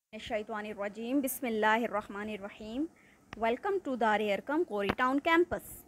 Shaitanirrajim. Bismillahirrahmanirrahim. Welcome to Dar Arqam Corey Town campus.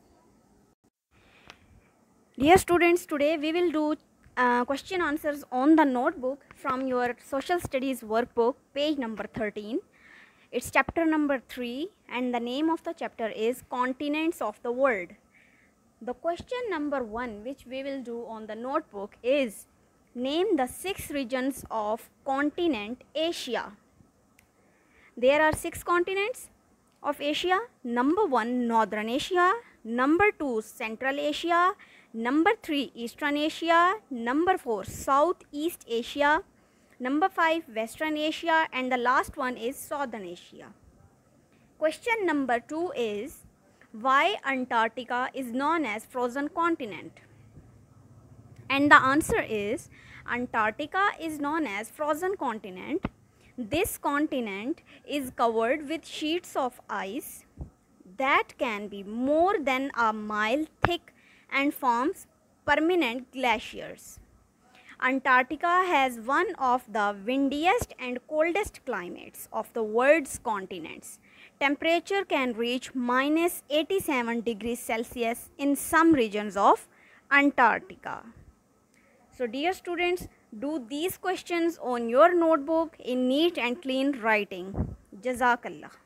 Dear students, today we will do question answers on the notebook from your social studies workbook, page number 13. It's chapter number 3 and the name of the chapter is Continents of the World. The question number 1 which we will do on the notebook is name the 6 regions of continent Asia. There are 6 continents of Asia. Number 1 Northern Asia, number 2 Central Asia, number 3 Eastern Asia, number 4 Southeast Asia, number 5 Western Asia, and the last one is Southern Asia. Question number 2 is why Antarctica is known as frozen continent? And the answer is Antarctica is known as frozen continent. This continent is covered with sheets of ice that can be more than a mile thick and forms permanent glaciers. Antarctica has one of the windiest and coldest climates of the world's continents. Temperature can reach minus 87 degrees Celsius in some regions of Antarctica. So dear students, do these questions on your notebook in neat and clean writing. Jazakallah.